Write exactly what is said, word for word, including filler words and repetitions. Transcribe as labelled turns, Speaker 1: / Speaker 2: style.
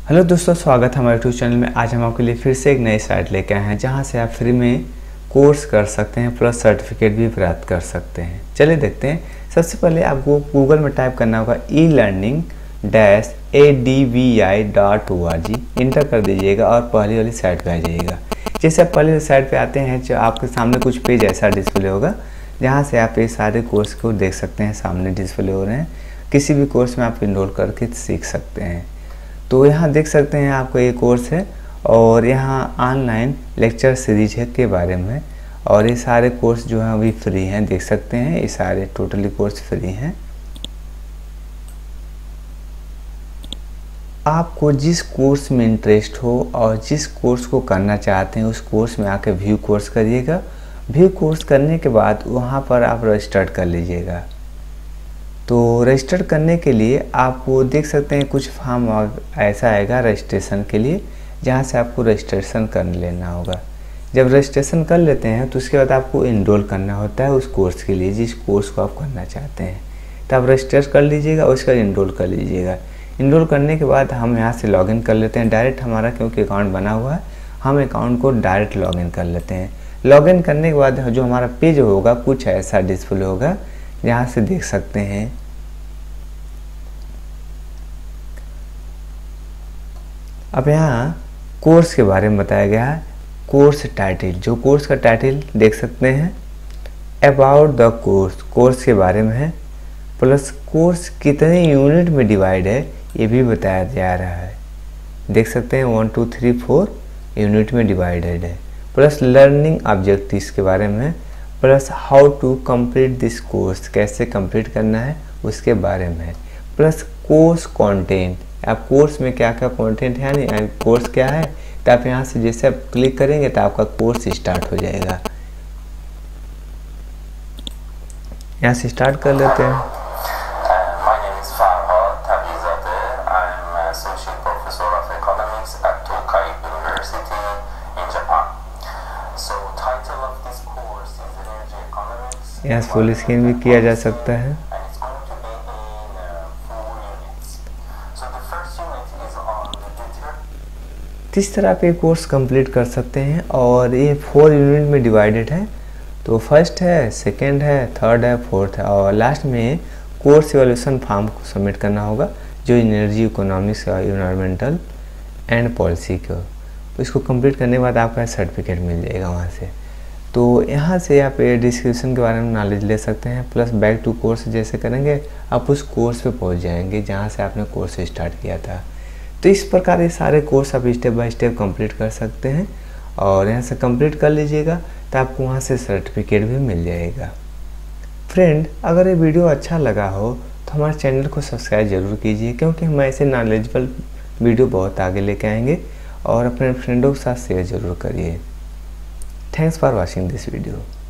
Speaker 1: Hello दोस्तों, स्वागत है हमारे यूट्यूब चैनल में। आज हम आपके लिए फिर से एक नई साइट लेके आए हैं जहां से आप फ्री में कोर्स कर सकते हैं प्लस सर्टिफिकेट भी प्राप्त कर सकते हैं। चलिए देखते हैं। सबसे पहले आपको गूगल में टाइप करना होगा e learning dash A D V I dot O R G, enter कर दीजिएगा और पहली वाली साइट पे आ जाइएगा। जैसे आप पहली साइट पे आते हैं जो आपके सामने कुछ पेज ऐसा डिस्प्ले होगा जहाँ से आप ये सारे कोर्स को देख सकते हैं। सामने डिस्प्ले हो रहे हैं, किसी भी कोर्स में आप इनरोल करके सीख सकते हैं। तो यहाँ देख सकते हैं आपको ये कोर्स है और यहाँ ऑनलाइन लेक्चर सीरीज है के बारे में, और ये सारे कोर्स जो हैं अभी फ्री हैं। देख सकते हैं ये सारे टोटली कोर्स फ्री हैं। आपको जिस कोर्स में इंटरेस्ट हो और जिस कोर्स को करना चाहते हैं उस कोर्स में आके व्यू कोर्स करिएगा। व्यू कोर्स करने के बाद वहाँ पर आप रजिस्टर कर लीजिएगा। तो रजिस्टर करने के लिए आपको देख सकते हैं कुछ फॉर्म ऐसा आएगा रजिस्ट्रेशन के लिए, जहाँ से आपको रजिस्ट्रेशन कर लेना होगा। जब रजिस्ट्रेशन कर लेते हैं तो उसके बाद आपको इनरोल करना होता है उस कोर्स के लिए जिस कोर्स को आप करना चाहते हैं। तो आप रजिस्टर कर लीजिएगा और उसका इनरोल कर लीजिएगा। इनरोल करने के बाद हम यहाँ से लॉगिन कर लेते हैं डायरेक्ट। हमारा क्योंकि अकाउंट बना हुआ है हम अकाउंट को डायरेक्ट लॉगिन कर लेते हैं। लॉगिन करने के बाद जो हमारा पेज होगा कुछ ऐसा डिस्प्ले होगा जहाँ से देख सकते हैं अब यहाँ कोर्स के बारे में बताया गया है। कोर्स टाइटल, जो कोर्स का टाइटल देख सकते हैं अबाउट द कोर्स, कोर्स के बारे में है, प्लस कोर्स कितने यूनिट में डिवाइड है ये भी बताया जा रहा है। देख सकते हैं one two three four unit में डिवाइडेड है। प्लस लर्निंग ऑब्जेक्टिव्स के बारे में, plus how to complete this course, कैसे कंप्लीट करना है उसके बारे में है। प्लस कोर्स कंटेंट, आप कोर्स में क्या क्या कंटेंट है नहीं कोर्स क्या है, तो आप यहाँ से जैसे आप क्लिक करेंगे तो आपका कोर्स स्टार्ट हो जाएगा। यहाँ से स्टार्ट कर लेते हैं। यहाँ से फुल स्क्रीन भी किया जा सकता है। इस तरह आप ये कोर्स कंप्लीट कर सकते हैं और ये फोर यूनिट में डिवाइडेड है। तो फर्स्ट है, सेकंड है, थर्ड है, फोर्थ है और लास्ट में कोर्स इवैल्यूएशन फॉर्म को सबमिट करना होगा जो energy, economics, environmental and policy को। तो इसको कंप्लीट करने के बाद आपका सर्टिफिकेट मिल जाएगा वहाँ से। तो यहाँ से आप ये डिस्क्रिप्शन के बारे में नॉलेज ले सकते हैं। प्लस बैक टू कोर्स जैसे करेंगे आप उस कोर्स पे पहुँच जाएंगे जहाँ से आपने कोर्स स्टार्ट किया था। तो इस प्रकार ये सारे कोर्स आप स्टेप बाय स्टेप कंप्लीट कर सकते हैं और यहाँ से कंप्लीट कर लीजिएगा तो आपको वहाँ से सर्टिफिकेट भी मिल जाएगा। फ्रेंड, अगर ये वीडियो अच्छा लगा हो तो हमारे चैनल को सब्सक्राइब जरूर कीजिए, क्योंकि हम ऐसे नॉलेजेबल वीडियो बहुत आगे लेके आएंगे। और अपने फ्रेंडों के साथ शेयर जरूर करिए। Thanks for watching this video.